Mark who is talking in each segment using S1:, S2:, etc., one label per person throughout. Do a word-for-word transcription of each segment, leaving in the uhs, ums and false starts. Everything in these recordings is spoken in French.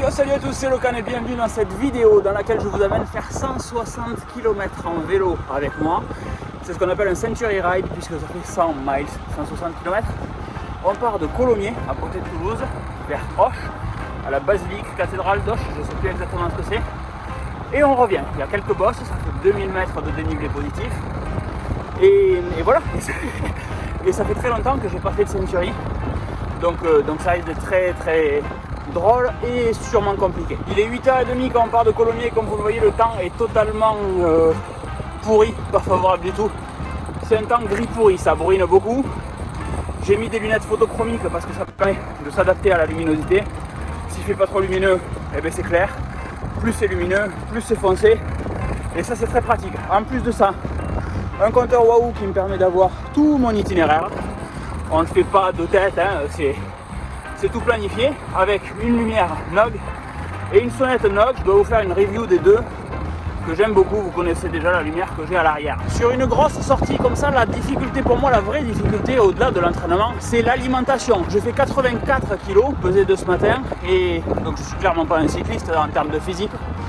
S1: Yo, salut à tous, c'est Locan et bienvenue dans cette vidéo dans laquelle je vous amène faire cent soixante kilomètres en vélo avec moi. C'est ce qu'on appelle un Century Ride puisque ça fait cent miles, cent soixante kilomètres. On part de Colomiers, à côté de Toulouse, vers Auch, à la basilique cathédrale d'Auch, je ne sais plus exactement ce que c'est. Et on revient, il y a quelques bosses, ça fait deux mille mètres de dénivelé positif. Et, et voilà, et ça, et ça fait très longtemps que je n'ai pas fait de Century. Donc, euh, donc ça risque d'être très très drôle et sûrement compliqué. Il est huit heures trente quand on part de Colomiers, comme vous le voyez, le temps est totalement euh, pourri, pas favorable du tout. C'est un temps gris pourri, ça bruine beaucoup. J'ai mis des lunettes photochromiques parce que ça permet de s'adapter à la luminosité. S'il fait pas trop lumineux, eh ben c'est clair. Plus c'est lumineux, plus c'est foncé. Et ça c'est très pratique. En plus de ça, un compteur Wahoo qui me permet d'avoir tout mon itinéraire. On ne fait pas de tête, hein, c'est tout planifié avec une lumière N O G et une sonnette N O G. Je dois vous faire une review des deux que j'aime beaucoup. Vous connaissez déjà la lumière que j'ai à l'arrière. Sur une grosse sortie comme ça, la difficulté pour moi, la vraie difficulté au-delà de l'entraînement, c'est l'alimentation. Je fais quatre-vingt-quatre kilos pesé de ce matin et donc je suis clairement pas un cycliste en termes de physique.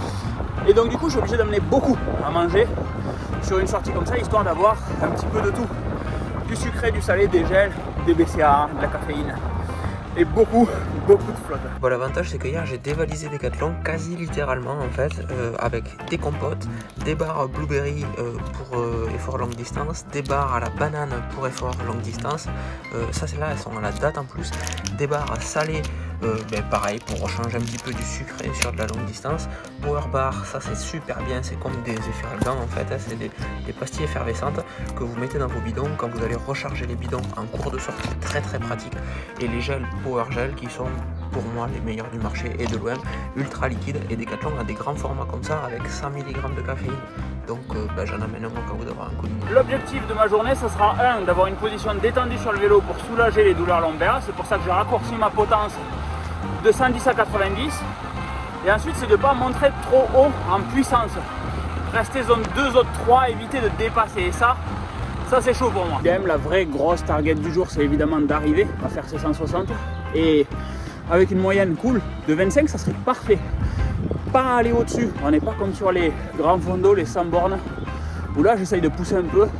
S1: Et donc du coup je suis obligé d'amener beaucoup à manger sur une sortie comme ça, histoire d'avoir un petit peu de tout. Du sucré, du salé, des gels, des B C A A, de la caféine et beaucoup, beaucoup de flotte.
S2: Bon, l'avantage c'est que hier j'ai dévalisé Decathlon quasi littéralement en fait, euh, avec des compotes, des barres blueberry euh, pour euh, effort longue distance, des barres à la banane pour effort longue distance, euh, ça c'est là, elles sont à la date en plus, des barres salées, euh, ben, pareil pour changer un petit peu du sucré sur de la longue distance, power bar, ça c'est super bien, c'est comme des effervescents en fait, hein, c'est des, des pastilles effervescentes que vous mettez dans vos bidons quand vous allez recharger les bidons en cours de sortie, c'est très très pratique. Et les gels Power Gel qui sont pour moi les meilleurs du marché et de loin, ultra liquide, et Decathlon a des grands formats comme ça avec cent milligrammes de caféine, donc euh, bah, j'en amène un au cas où d'avoir un coup de mou.
S1: L'objectif de ma journée, ce sera un, d'avoir une position détendue sur le vélo pour soulager les douleurs lombaires, c'est pour ça que j'ai raccourci ma potence de cent dix à quatre-vingt-dix, et ensuite c'est de ne pas montrer trop haut en puissance, rester zone deux, zone trois, éviter de dépasser, et ça Ça c'est chaud pour moi. Quand même la vraie grosse target du jour, c'est évidemment d'arriver à faire ces cent soixante. Et avec une moyenne cool de vingt-cinq, ça serait parfait. Pas aller au-dessus. On n'est pas comme sur les grands fondos, les cent bornes, où là j'essaye de pousser un peu.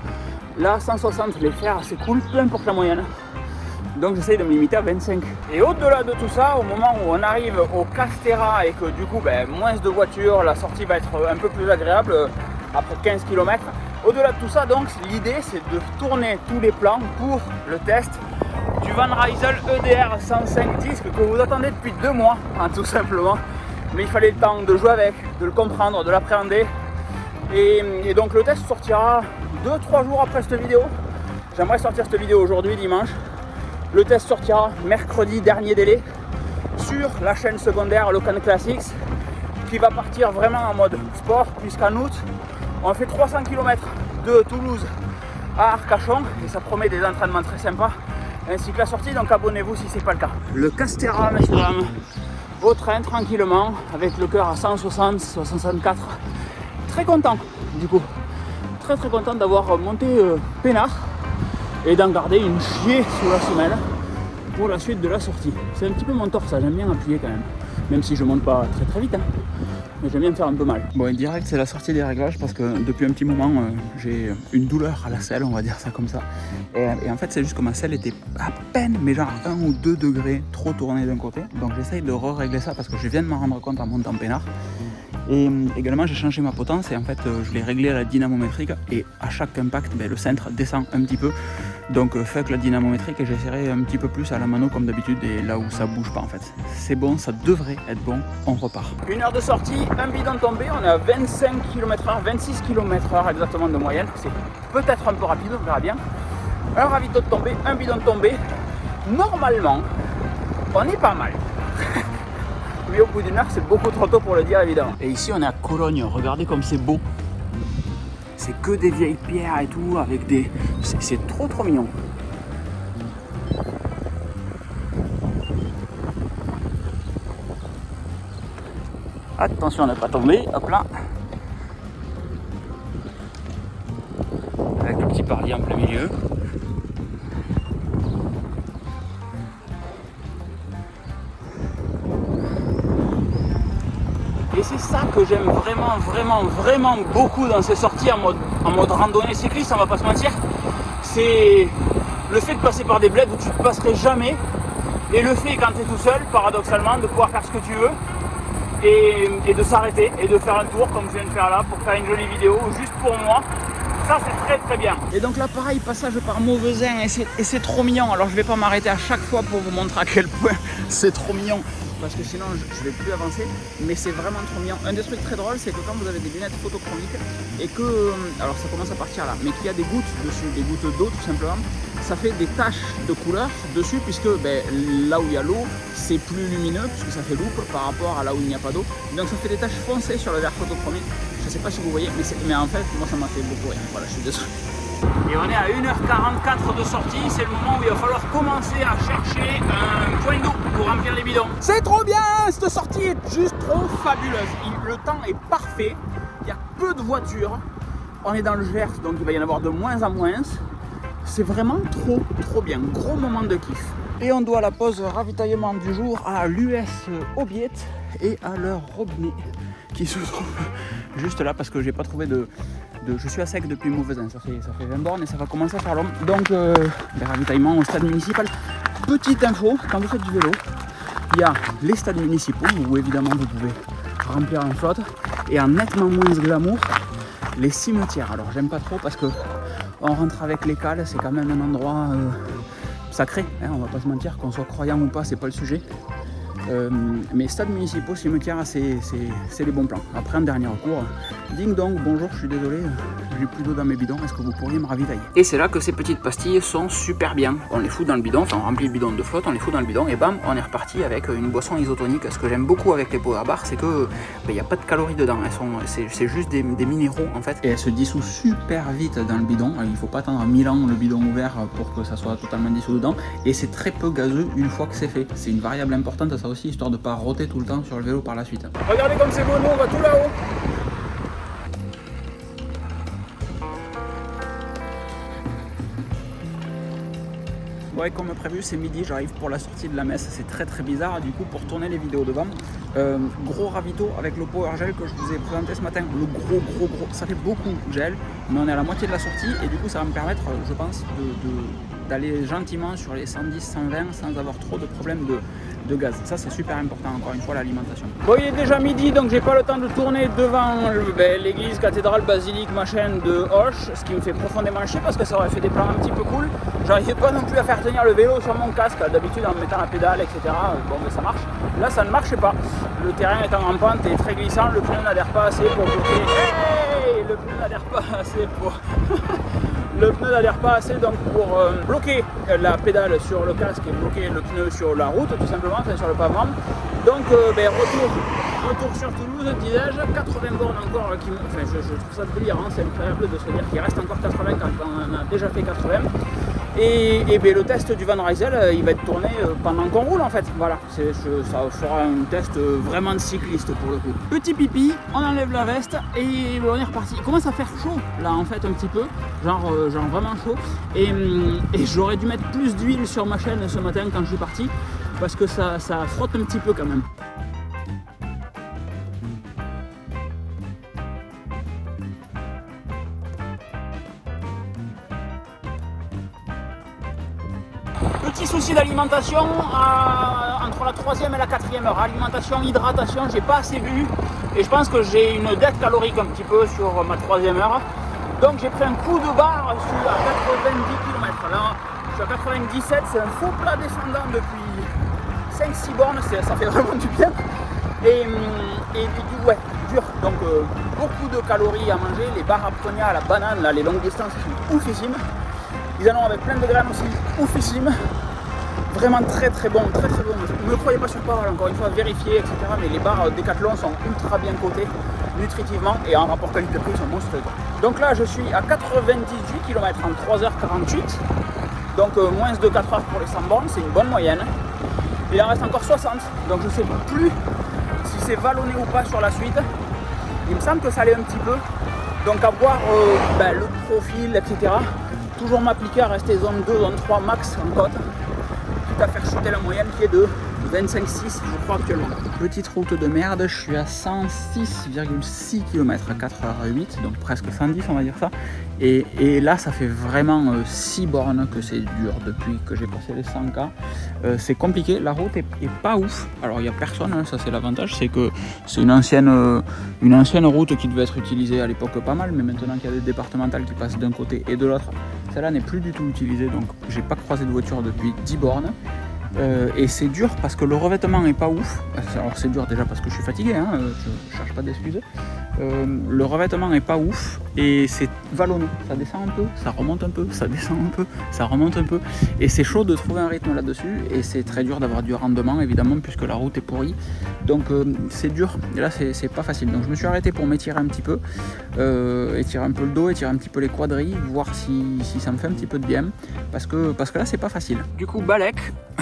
S1: Là cent soixante, les faire c'est cool, peu importe la moyenne. Donc j'essaye de me limiter à vingt-cinq. Et au-delà de tout ça, au moment où on arrive au Castéra et que du coup ben, moins de voitures, la sortie va être un peu plus agréable après quinze kilomètres. Au-delà de tout ça, donc, l'idée c'est de tourner tous les plans pour le test du Van Rysel E D R cent cinq disques que vous attendez depuis deux mois, hein, tout simplement. Mais il fallait le temps de jouer avec, de le comprendre, de l'appréhender. Et, et donc le test sortira deux trois jours après cette vidéo. J'aimerais sortir cette vidéo aujourd'hui, dimanche. Le test sortira mercredi, dernier délai, sur la chaîne secondaire Locan Classics, qui va partir vraiment en mode sport, puisqu'en août, on fait trois cents kilomètres de Toulouse à Arcachon et ça promet des entraînements très sympas ainsi que la sortie, donc abonnez-vous si c'est pas le cas. Le Castéra, messieurs dames, au train tranquillement avec le cœur à cent soixante, soixante-quatre. Très content du coup, très très content d'avoir monté euh, peinard et d'en garder une chier sous la semelle pour la suite de la sortie. C'est un petit peu mon torse, j'aime bien appuyer quand même, même si je monte pas très très vite, hein. Mais j'aime bien me faire un peu mal. Bon, direct c'est la sortie des réglages parce que depuis un petit moment euh, j'ai une douleur à la selle, on va dire ça comme ça. Et, et en fait c'est juste que ma selle était à peine, mais genre un ou deux degrés trop tournée d'un côté. Donc j'essaye de re-régler ça parce que je viens de m'en rendre compte en montant peinard. Et euh, également j'ai changé ma potence et en fait euh, je l'ai réglé à la dynamométrique et à chaque impact ben, le centre descend un petit peu. Donc euh, fuck la dynamométrique et j'essaierai un petit peu plus à la mano comme d'habitude et là où ça bouge pas en fait. C'est bon, ça devrait être bon, on repart. Une heure de sortie, un bidon tombé, on est à vingt-cinq kilomètres heure, vingt-six kilomètres heure exactement de moyenne. C'est peut-être un peu rapide, on verra bien. Un ravito de tombé, un bidon tombé. Normalement, on est pas mal. Mais au bout d'une heure, c'est beaucoup trop tôt pour le dire évidemment. Et ici, on est à Cologne, regardez comme c'est beau. C'est que des vieilles pierres et tout, avec des... C'est trop trop mignon. Attention à ne pas tomber, hop là. Avec le petit parlier en plein milieu. Et c'est ça que j'aime vraiment, vraiment, vraiment beaucoup dans ces sorties en mode, en mode randonnée cycliste, on va pas se mentir. C'est le fait de passer par des bleds où tu ne passerais jamais. Et le fait, quand tu es tout seul, paradoxalement, de pouvoir faire ce que tu veux. Et, et de s'arrêter et de faire un tour comme je viens de faire là pour faire une jolie vidéo juste pour moi. Ça c'est très très bien. Et donc là pareil, passage par Mauvezin et c'est trop mignon. Alors je vais pas m'arrêter à chaque fois pour vous montrer à quel point c'est trop mignon, parce que sinon je vais plus avancer, mais c'est vraiment trop mignon. Un des trucs très drôles, c'est que quand vous avez des lunettes photochromiques et que, alors ça commence à partir là, mais qu'il y a des gouttes dessus, des gouttes d'eau tout simplement, ça fait des taches de couleur dessus, puisque ben, là où il y a l'eau, c'est plus lumineux, puisque ça fait loupe par rapport à là où il n'y a pas d'eau. Donc ça fait des taches foncées sur le verre photochromique. Je ne sais pas si vous voyez, mais, mais en fait, moi ça m'a fait beaucoup rire. Voilà, je suis désolé. Et on est à une heure quarante-quatre de sortie, c'est le moment où il va falloir commencer à chercher un point d'eau pour remplir les bidons. C'est trop bien, cette sortie est juste trop fabuleuse. Le temps est parfait, il y a peu de voitures. On est dans le Gers, donc il va y en avoir de moins en moins. C'est vraiment trop trop bien, gros moment de kiff. Et on doit la pause ravitaillement du jour à l'U S Aubiette et à leur robinet qui se trouve juste là, parce que j'ai pas trouvé de, de... Je suis à sec depuis Mauvezin, ça fait, ça fait vingt bornes et ça va commencer à faire long. Donc euh, les ravitaillements au stade municipal. Petite info, quand vous faites du vélo, il y a les stades municipaux où évidemment vous pouvez remplir en flotte, et en nettement moins glamour, les cimetières. Alors j'aime pas trop parce que on rentre avec les cales, c'est quand même un endroit euh, sacré, hein, on va pas se mentir, qu'on soit croyant ou pas, c'est pas le sujet. Euh, mais stades municipaux, cimetières, c'est les bons plans. Après, en dernier recours, ding dong, bonjour, je suis désolé, j'ai plus d'eau dans mes bidons, est-ce que vous pourriez me ravitailler? Et c'est là que ces petites pastilles sont super bien. On les fout dans le bidon, enfin on remplit le bidon de flotte, on les fout dans le bidon et bam, on est reparti avec une boisson isotonique. Ce que j'aime beaucoup avec les power bars, c'est que il n'y a pas de calories dedans, c'est juste des, des minéraux en fait. Et elles se dissouent super vite dans le bidon, il ne faut pas attendre mille ans le bidon ouvert pour que ça soit totalement dissous dedans. Et c'est très peu gazeux une fois que c'est fait. C'est une variable importante, ça aussi, histoire de ne pas roter tout le temps sur le vélo par la suite. Regardez comme c'est beau, nous on va tout là-haut. Ouais, comme prévu, c'est midi, j'arrive pour la sortie de la messe, c'est très très bizarre du coup pour tourner les vidéos devant. Euh, gros ravito avec le power gel que je vous ai présenté ce matin, le gros gros gros, ça fait beaucoup de gel, mais on est à la moitié de la sortie et du coup ça va me permettre, je pense, d'aller gentiment sur les cent dix cent vingt sans avoir trop de problèmes de, de gaz. Ça c'est super important, encore une fois, l'alimentation. Bon, il est déjà midi, donc j'ai pas le temps de tourner devant ben, l'église, cathédrale, basilique, machin de Auch, ce qui me fait profondément chier parce que ça aurait fait des plans un petit peu cool. J'arrivais pas non plus à faire tenir le vélo sur mon casque, d'habitude en mettant la pédale, et cetera. Bon, mais ça marche. Là, ça ne marchait pas. Le terrain étant en pente et très glissant, le pneu n'adhère pas assez pour bloquer. Hey, le pneu n'adhère pas assez pour. Le pneu n'adhère pas assez donc pour euh, bloquer la pédale sur le casque et bloquer le pneu sur la route, tout simplement, enfin, sur le pavement. Donc, euh, ben, retour, retour sur Toulouse, disais-je, quatre-vingts bornes encore. Qui, enfin, je, je trouve ça délirant, hein, c'est incroyable de se dire qu'il reste encore quatre-vingts quand on a déjà fait quatre-vingts. Et, et ben, le test du Van Rysel, il va être tourné pendant qu'on roule en fait. Voilà, je, ça fera un test vraiment de cycliste pour le coup. Petit pipi, on enlève la veste et on est reparti. Il commence à faire chaud là en fait un petit peu, genre, genre vraiment chaud. Et, et j'aurais dû mettre plus d'huile sur ma chaîne ce matin quand je suis parti parce que ça, ça frotte un petit peu quand même. Petit souci d'alimentation euh, entre la troisième et la quatrième heure. Alimentation, hydratation, j'ai pas assez bu et je pense que j'ai une dette calorique un petit peu sur ma troisième heure. Donc j'ai pris un coup de barre sur à quatre-vingt-dix kilomètres. Là, je suis à quatre-vingt-dix-sept, c'est un faux plat descendant depuis cinq six bornes, ça fait vraiment du bien. Et, et, et du ouais, dur. Donc euh, beaucoup de calories à manger. Les barres à Pronia à la banane, là, les longues distances sont oufissimes. Ils en ont avec plein de graines aussi, oufissimes. Vraiment très très bon, très très bon. Ne me croyez pas sur parole, encore une fois, vérifiez, et cetera. Mais les barres Decathlon sont ultra bien cotées, nutritivement, et en rapport qualité-prix, ils sont monstrueux. Donc là, je suis à quatre-vingt-dix-huit kilomètres en trois heures quarante-huit. Donc euh, moins de quatre heures pour les cent bornes, c'est une bonne moyenne. Il en reste encore soixante, donc je ne sais plus si c'est vallonné ou pas sur la suite. Il me semble que ça allait un petit peu. Donc à voir euh, ben, le profil, et cetera. Toujours m'appliquer à rester zone deux, zone trois max en côte, quitte à faire chuter la moyenne qui est de vingt-cinq six je crois actuellement. Petite route de merde, je suis à cent six virgule six kilomètres à quatre heures huit, donc presque cent dix on va dire ça. Et, et là ça fait vraiment euh, six bornes que c'est dur depuis que j'ai passé les cent K. Euh, c'est compliqué, la route est, est pas ouf. Alors il n'y a personne, hein, ça c'est l'avantage, c'est que c'est une ancienne, euh, une ancienne route qui devait être utilisée à l'époque pas mal, mais maintenant qu'il y a des départementales qui passent d'un côté et de l'autre, celle-là n'est plus du tout utilisée, donc j'ai pas croisé de voiture depuis dix bornes. Euh, et c'est dur parce que le revêtement est pas ouf. Alors c'est dur déjà parce que je suis fatigué, hein, je cherche pas d'excuses. Euh, le revêtement est pas ouf et c'est vallonneux, ça descend un peu, ça remonte un peu, ça descend un peu, ça remonte un peu et c'est chaud de trouver un rythme là-dessus et c'est très dur d'avoir du rendement évidemment puisque la route est pourrie, donc euh, c'est dur et là c'est pas facile. Donc je me suis arrêté pour m'étirer un petit peu, euh, étirer un peu le dos, étirer un petit peu les quadrilles, voir si, si ça me fait un petit peu de bien parce que, parce que là c'est pas facile. Du coup Balek,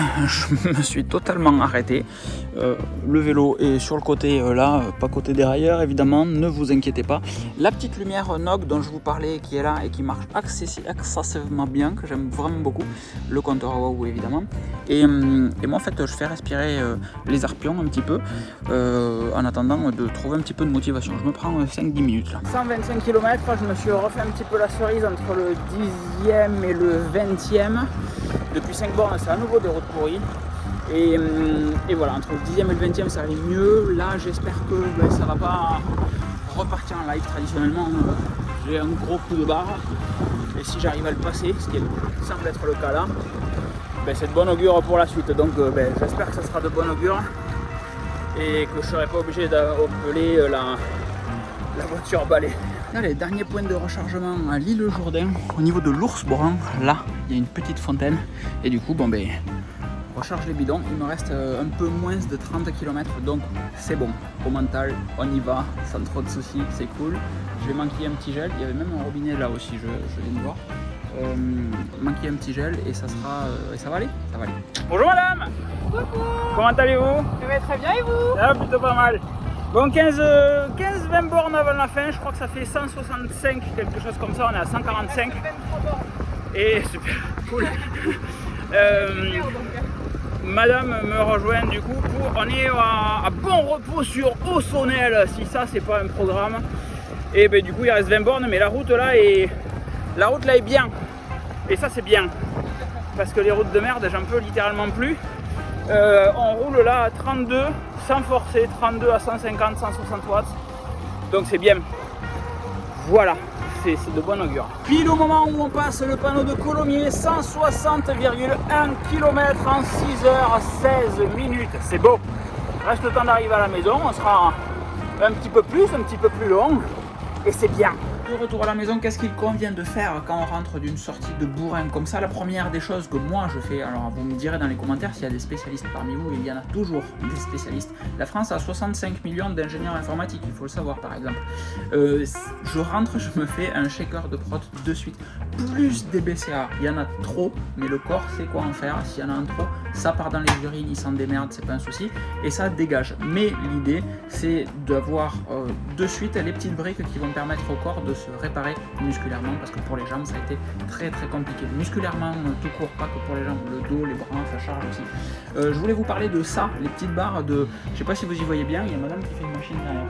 S1: je me suis totalement arrêté, euh, le vélo est sur le côté euh, là, pas côté derrière évidemment, ne vous inquiétez pas. La petite lumière N O G dont je vous parlais qui est là et qui marche excessivement bien, que j'aime vraiment beaucoup, le compteur Wahoo évidemment. Et, et moi en fait je fais respirer euh, les arpions un petit peu euh, en attendant de trouver un petit peu de motivation. Je me prends cinq dix minutes là. cent vingt-cinq kilomètres, je me suis refait un petit peu la cerise entre le dixième et le vingtième. Depuis cinq bornes c'est à nouveau des routes pourries. Et, et voilà, entre le dixième et le vingtième ça allait mieux. Là j'espère que ben, ça va pas repartir en live. Traditionnellement euh, j'ai un gros coup de barre et si j'arrive à le passer, ce qui semble être le cas là, ben, c'est de bon augure pour la suite. Donc euh, ben, j'espère que ça sera de bon augure et que je ne serai pas obligé d'appeler la, la voiture balai. Allez, dernier point de rechargement à l'île Jourdain, au niveau de l'Ours Brun. Là il y a une petite fontaine et du coup bon ben recharge les bidons. Il me reste un peu moins de trente kilomètres, donc c'est bon. Au mental, on y va, sans trop de soucis, c'est cool. Je vais manquer un petit gel. Il y avait même un robinet là aussi, je, je viens de voir. Euh, manquer un petit gel et ça sera, euh, et ça va aller, ça va aller. Bonjour madame.
S3: Coucou.
S1: Comment allez-vous?
S3: Je vais très bien et vous?
S1: Ah, plutôt pas mal. Bon, quinze vingt bornes avant la fin, je crois que ça fait cent soixante-cinq, quelque chose comme ça, on est à cent quarante-cinq. Et super, cool. euh, Madame me rejoint du coup pour, on est à, à bon repos sur Aussonnel, si ça c'est pas un programme. Et ben du coup il reste vingt bornes, mais la route là est, la route là est bien. Et ça c'est bien, parce que les routes de merde j'en peux littéralement plus. Euh, on roule là à trente-deux, sans forcer, trente-deux à cent cinquante, cent soixante watts. Donc c'est bien. Voilà. C'est de bon augure. Pile au moment où on passe le panneau de Colomiers, cent soixante virgule un kilomètres en six heures seize minutes. C'est beau. Reste le temps d'arriver à la maison. On sera un petit peu plus, un petit peu plus long. Et c'est bien. De retour à la maison, qu'est-ce qu'il convient de faire quand on rentre d'une sortie de bourrin comme ça? La première des choses que moi je fais, alors vous me direz dans les commentaires s'il y a des spécialistes parmi vous, il y en a toujours des spécialistes. La France a soixante-cinq millions d'ingénieurs informatiques, il faut le savoir par exemple. Euh, je rentre, je me fais un shaker de prot de suite, plus des B C A. Il y en a trop, mais le corps sait quoi en faire. S'il y en a un trop, ça part dans les urines, il s'en démerde, c'est pas un souci, et ça dégage. Mais l'idée c'est d'avoir euh, de suite les petites briques qui vont permettre au corps de se réparer musculairement, parce que pour les jambes ça a été très très compliqué musculairement, tout court, pas que pour les jambes, le dos, les bras, ça charge aussi. Euh, je voulais vous parler de ça, les petites barres de, je sais pas si vous y voyez bien, il y a madame qui fait une machine derrière.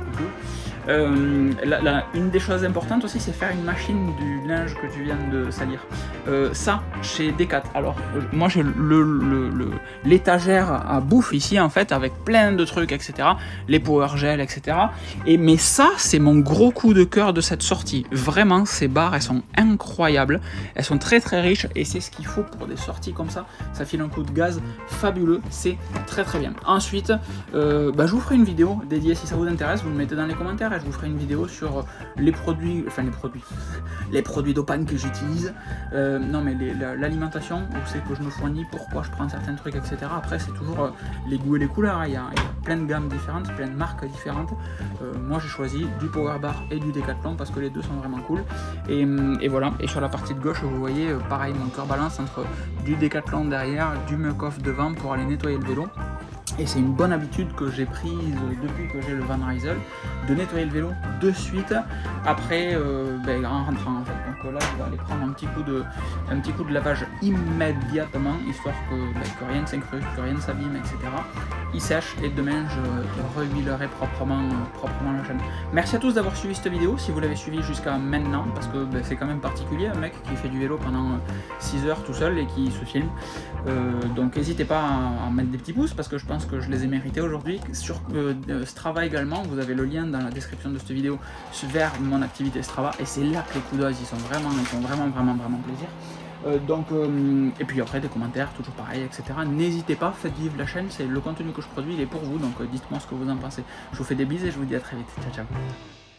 S1: Euh, la, la, une des choses importantes aussi c'est faire une machine du linge que tu viens de salir. Euh, ça chez Decat, alors euh, moi j'ai le, le, le, l'étagère à bouffe ici en fait avec plein de trucs etc, les power gel etc, et mais ça c'est mon gros coup de cœur de cette sortie. Vraiment ces barres elles sont incroyables, elles sont très très riches et c'est ce qu'il faut pour des sorties comme ça, ça file un coup de gaz fabuleux, c'est très très bien. Ensuite euh, bah, je vous ferai une vidéo dédiée si ça vous intéresse, vous le mettez dans les commentaires. Je vous ferai une vidéo sur les produits, enfin les produits, les produits dopants que j'utilise. Euh, non mais l'alimentation, où c'est que je me fournis, pourquoi je prends certains trucs, et cetera. Après c'est toujours euh, les goûts et les couleurs. Hein. Il, y a, il y a plein de gammes différentes, plein de marques différentes. Euh, moi j'ai choisi du Power Bar et du Decathlon parce que les deux sont vraiment cool. Et, et voilà. Et sur la partie de gauche, vous voyez, euh, pareil, mon cœur balance entre du Decathlon derrière, du Muc-Off devant pour aller nettoyer le vélo. Et c'est une bonne habitude que j'ai prise depuis que j'ai le Van Rysel, de nettoyer le vélo de suite après euh, ben, en rentrant en fait. Donc là je vais aller prendre un petit coup de, un petit coup de lavage immédiatement, histoire que, ben, que rien ne s'incruste, que rien ne s'abîme, et cetera. Il sèche et demain je rehuilerai proprement, proprement la chaîne. Merci à tous d'avoir suivi cette vidéo, si vous l'avez suivi jusqu'à maintenant, parce que ben, c'est quand même particulier, un mec qui fait du vélo pendant six heures tout seul et qui se filme. Euh, donc n'hésitez pas à, à mettre des petits pouces, parce que je pense que je les ai mérités aujourd'hui. Sur euh, Strava également, vous avez le lien dans la description de cette vidéo vers mon activité Strava, et c'est là que les coups d'os ils sont vraiment, ils font vraiment, vraiment, vraiment plaisir. Euh, donc, euh, et puis après des commentaires, toujours pareil, et cetera. N'hésitez pas, faites vivre la chaîne, c'est le contenu que je produis, il est pour vous, donc euh, dites-moi ce que vous en pensez. Je vous fais des bises et je vous dis à très vite. Ciao, ciao.